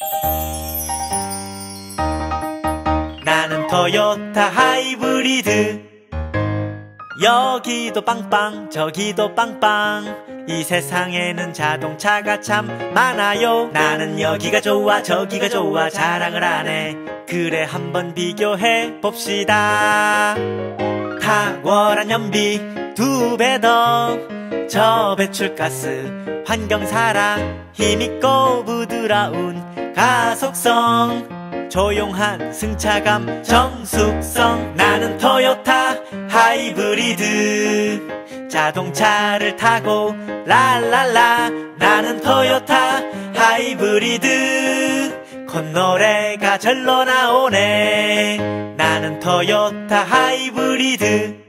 나는 토요타 하이브리드. 여기도 빵빵 저기도 빵빵, 이 세상에는 자동차가 참 많아요. 나는 여기가 좋아 저기가 좋아 자랑을 하네. 그래 한번 비교해 봅시다. 탁월한 연비 2배 더, 저배출가스 환경사랑, 힘있고 부드러운 가속성, 조용한 승차감 정숙성. 나는 토요타 하이브리드. 자동차를 타고 랄랄라. 나는 토요타 하이브리드. 콧노래가 절로 나오네. 나는 토요타 하이브리드.